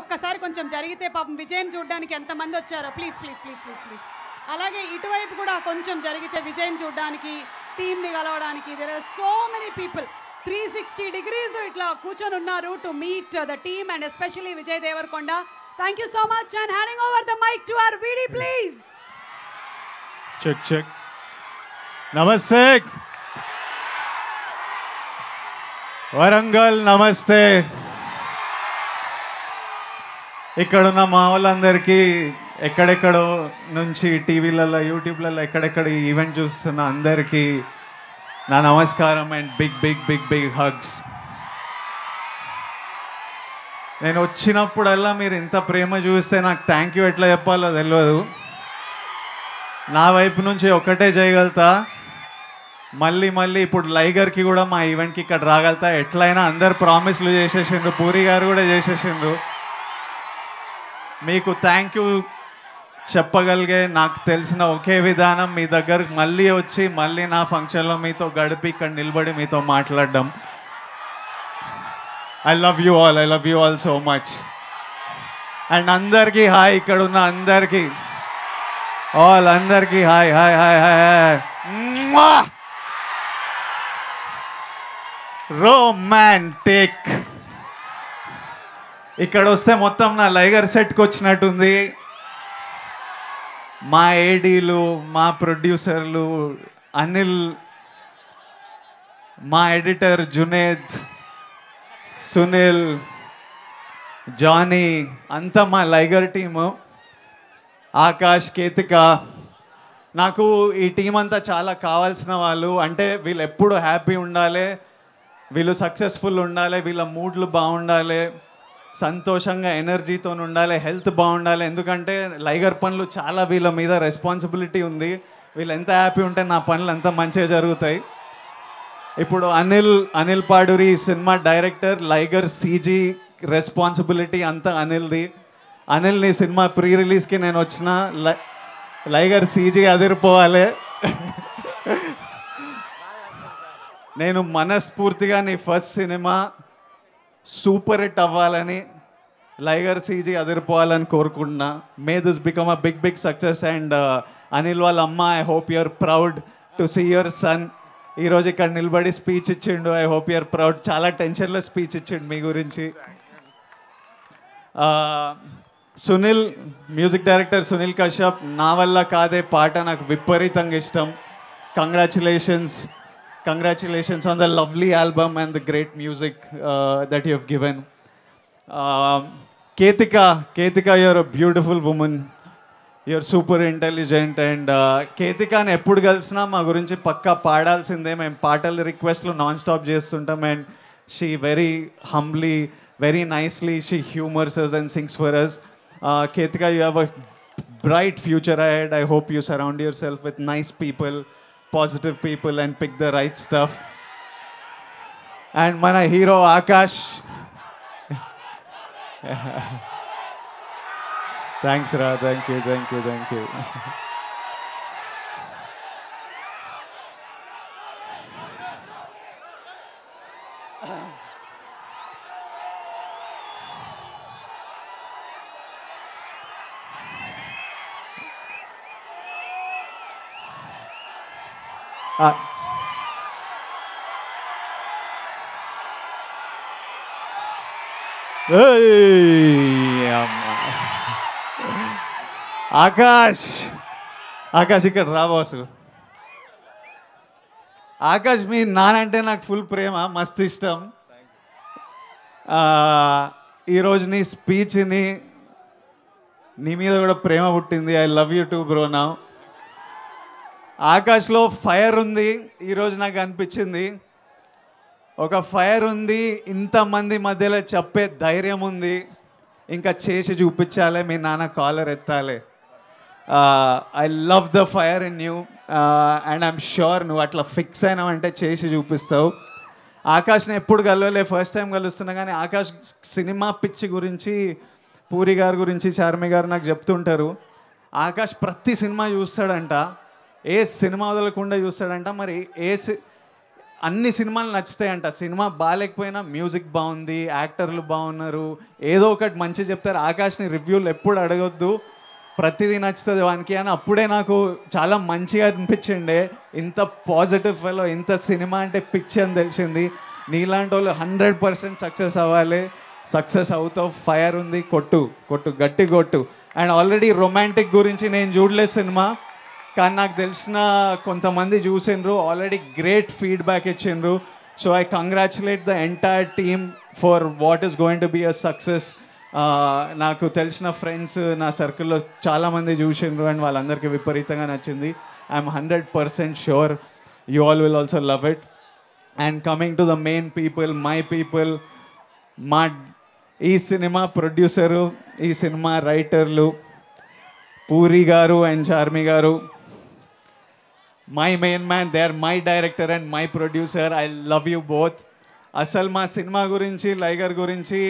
ఒక్కసారి కొంచెం జరిగితే పాపం విజయ్ని చూడడానికి ఎంతమంది వచ్చారో please please please please please. అలాగే ఇటువైపు కూడా కొంచెం జరిగితే విజయ్ని చూడడానికి, టీమ్ని కలవడానికి. There are so many people 360 degrees ఇట్లా కూర్చొని ఉన్నారు to meet the team and especially Vijay Deverakonda. Thank you so much and handing over the mic to our VD please. Check check. నమస్తే వరంగల్, నమస్తే. ఇక్కడున్న మా వాళ్ళందరికీ, ఎక్కడెక్కడో నుంచి టీవీలలో, యూట్యూబ్లలో ఎక్కడెక్కడ ఈవెంట్ చూస్తున్న అందరికీ నా నమస్కారం and big big big big hugs. నేను వచ్చినప్పుడల్లా మీరు ఇంత ప్రేమ చూస్తే నాకు థ్యాంక్ యూ ఎట్లా చెప్పాలో తెలియదు. నా వైపు నుంచి ఒకటే చేయగలుగుతా, మళ్ళీ మళ్ళీ ఇప్పుడు లైగర్కి కూడా మా ఈవెంట్కి ఇక్కడ రాగలుగుతా. ఎట్లయినా అందరు ప్రామిస్లు చేసేసిండ్రు, పూరి గారు కూడా చేసేసిండ్రు. మీకు థ్యాంక్ యూ చెప్పగలిగే నాకు తెలిసిన ఒకే విధానం మీ దగ్గరకు మళ్ళీ వచ్చి మళ్ళీ నా ఫంక్షన్లో మీతో గడిపి ఇక్కడ నిలబడి మీతో మాట్లాడడం. I love you all so much. And అందరికీ హాయ్, ఇక్కడ ఉన్న అందరికీ అందరికీ hi hi hi hi. Romantic. ఇక్కడ వస్తే మొత్తం నా లైగర్ సెట్కి వచ్చినట్టుంది. మా ఏడీలు, మా ప్రొడ్యూసర్లు అనిల్, మా ఎడిటర్ జునేద్, సునీల్, జానీ, అంతా మా లైగర్ టీము. ఆకాష్, కేతిక, నాకు ఈ టీం అంతా చాలా కావాల్సిన వాళ్ళు. అంటే వీళ్ళు ఎప్పుడు హ్యాపీ ఉండాలి, వీళ్ళు సక్సెస్ఫుల్ ఉండాలి, వీళ్ళ మూడ్లు బాగుండాలి, సంతోషంగా ఎనర్జీతో ఉండాలి, హెల్త్ బాగుండాలి. ఎందుకంటే లైగర్ పనులు చాలా వీళ్ళ మీద రెస్పాన్సిబిలిటీ ఉంది. వీళ్ళు ఎంత హ్యాపీ ఉంటే నా పనులు అంత మంచిగా జరుగుతాయి. ఇప్పుడు Anil Paduri cinema director, Liger CG responsibility అంతా అనిల్ది. అనిల్ నీ సినిమా ప్రీ రిలీజ్కి నేను వచ్చిన, లైగర్ సీజీ అదిరిపోవాలి. నేను మనస్ఫూర్తిగా నీ ఫస్ట్ సినిమా సూపర్ హిట్ అవ్వాలని, లైగర్ సీజీ అదిరిపోవాలని కోరుకుంటున్నా. May this become a big big success. And Anil వాళ్ళ అమ్మ, I hope you're proud to see your son. ఈరోజు ఇక్కడ నిలబడి స్పీచ్ ఇచ్చిండు. I hope you're proud. చాలా టెన్షన్లో స్పీచ్ ఇచ్చిండు మీ గురించి. సునీల్, మ్యూజిక్ డైరెక్టర్ సునీల్ కశ్యప్, నా వల్ల కాదే పాట నాకు విపరీతంగా ఇష్టం. Congratulations on the lovely album and the great music that you have given. Ketika, you're a beautiful woman. You're super intelligent. And Ketika ni eppudu kalsina ma gurinchi pakka paadalsinde. Mem paatalu request lo non stop chestuntam. And she very humbly, very nicely, she humors us and sings for us. Ketika, you have a bright future ahead. I hope you surround yourself with nice people, positive people, and pick the right stuff. And mana hero Akash. Thanks Ra, thank you. Akash ఇక్కడ రా boss. Akash, మీ నానంటే నాకు full ప్రేమ, మస్తు ఇష్టం. ఈరోజు నీ స్పీచ్ని, నీ మీద కూడా ప్రేమ పుట్టింది. I love you too bro. Now ఆకాష్లో ఫైర్ ఉంది. ఈరోజు నాకు అనిపించింది ఒక ఫైర్ ఉంది, ఇంతమంది మధ్యలో చెప్పే ధైర్యం ఉంది. ఇంకా చేసి చూపించాలి, మీ నాన్న కాలర్ ఎత్తాలి. I love the fire in you and I'm sure నువ్వు అట్లా ఫిక్స్ అయినావంటే చేసి చూపిస్తావు. ఆకాష్ని ఎప్పుడు కలవలే, ఫస్ట్ టైం కలుస్తున్నా. కానీ ఆకాష్ సినిమా పిచ్చి గురించి పూరి గారి గురించి చార్మి గారు నాకు చెప్తుంటారు. ఆకాష్ ప్రతి సినిమా చూస్తాడంట, ఏ సినిమా వదలకుండా చూస్తాడంట. మరి అన్ని సినిమాలు నచ్చుతాయంట. సినిమా బాగాలేకపోయినా మ్యూజిక్ బాగుంది, యాక్టర్లు బాగున్నారు, ఏదో ఒకటి మంచి చెప్తారు. ఆకాష్ని రివ్యూలు ఎప్పుడు అడగొద్దు, ప్రతిదీ నచ్చుతుంది వానికి అని అప్పుడే నాకు చాలా మంచిగా అనిపించిండే. ఇంత పాజిటివ్ ఫెలో, ఇంత సినిమా అంటే పిచ్చి అని తెలిసింది. నీలాంటి వాళ్ళు 100% సక్సెస్ అవ్వాలి. సక్సెస్ అవుతావు, ఫైర్ ఉంది, కొట్టు కొట్టు గట్టి కొట్టు. అండ్ ఆల్రెడీ రొమాంటిక్ గురించి నేను చూడలేదు సినిమా, కానీ నాకు తెలిసిన కొంతమంది చూసిండ్రు, ఆల్రెడీ గ్రేట్ ఫీడ్బ్యాక్ ఇచ్చిండ్రు. So I congratulate the entire team for what is going to be a success. నాకు తెలిసిన ఫ్రెండ్స్ నా సర్కిల్లో చాలామంది చూసిండ్రు అండ్ వాళ్ళందరికీ విపరీతంగా నచ్చింది. I'm 100% sure you all will also love it. And coming to the main people, my people, మా ఈ సినిమా ప్రొడ్యూసరు, ఈ సినిమా రైటర్లు Puri garu and Charmi garu, my main man, they are my director and my producer. I love you both. అసలు మా cinema గురించి, లైగర్ గురించి,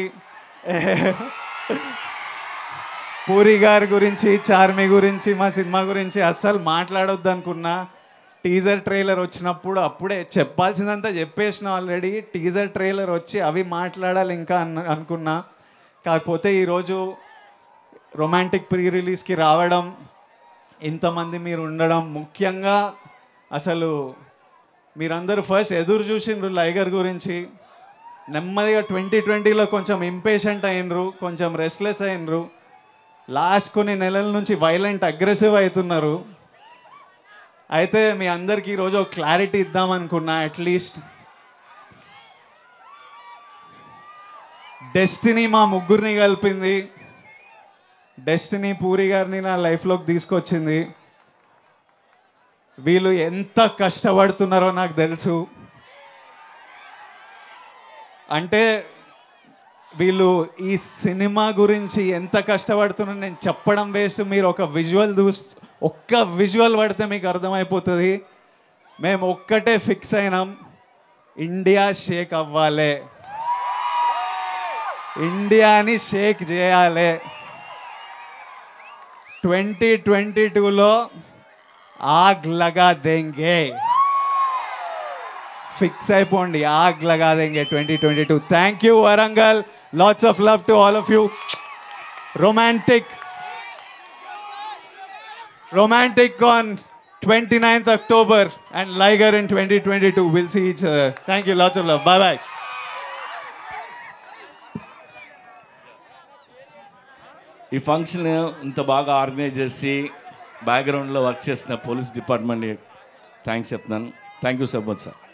పూరి గారి గురించి, చార్మి గురించి, మా సినిమా గురించి అస్సలు మాట్లాడొద్దు అనుకున్నా. టీజర్ ట్రైలర్ వచ్చినప్పుడు అప్పుడే చెప్పాల్సిందంతా చెప్పేసిన ఆల్రెడీ. టీజర్ ట్రైలర్ వచ్చి అవి మాట్లాడాలి ఇంకా అనుకున్నా. కాకపోతే ఈరోజు రొమాంటిక్ ప్రీ రిలీజ్కి రావడం, ఇంతమంది మీరు ఉండడం, ముఖ్యంగా అసలు మీరందరూ ఫస్ట్ ఎదురు చూసిండ్రు లైగర్ గురించి. నెమ్మదిగా 2020లో కొంచెం ఇంపేషెంట్ అయినరు, కొంచెం రెస్ట్లెస్ అయినరు. లాస్ట్ కొన్ని నెలల నుంచి వైలెంట్ అగ్రెసివ్ అవుతున్నారు. అయితే మీ అందరికీ ఈరోజు ఒక క్లారిటీ ఇద్దామనుకున్నా. అట్లీస్ట్ డెస్టినీ మా ముగ్గురిని కలిపింది. డెస్టినీ పూరి గారిని నా లైఫ్లోకి తీసుకొచ్చింది. వీళ్ళు ఎంత కష్టపడుతున్నారో నాకు తెలుసు. అంటే వీళ్ళు ఈ సినిమా గురించి ఎంత కష్టపడుతున్నారో నేను చెప్పడం వేస్ట్. మీరు ఒక విజువల్ ఒక్క విజువల్ పడితే మీకు అర్థమైపోతుంది. మేము ఒక్కటే ఫిక్స్ అయినాం, ఇండియా షేక్ అవ్వాలి, ఇండియాని షేక్ చేయాలి. 2022లో ఆగ్ లగా దేంగే. ఫిక్స్ అయిపోండి, ఆగ్ లగా దేంగే 2022. Thank you Warangal. Lots of love to all of you. Romantic on 29th October and Liger in 2022. We'll see each other. Thank you. Lots of love. Bye bye. ఈ ఫంక్షన్ ఇంత బాగా ఆర్గనైజ్ చేసి బ్యాక్గ్రౌండ్లో వర్క్ చేసిన పోలీస్ డిపార్ట్మెంట్ థ్యాంక్స్ చెప్తున్నాను. Thank you so much sir.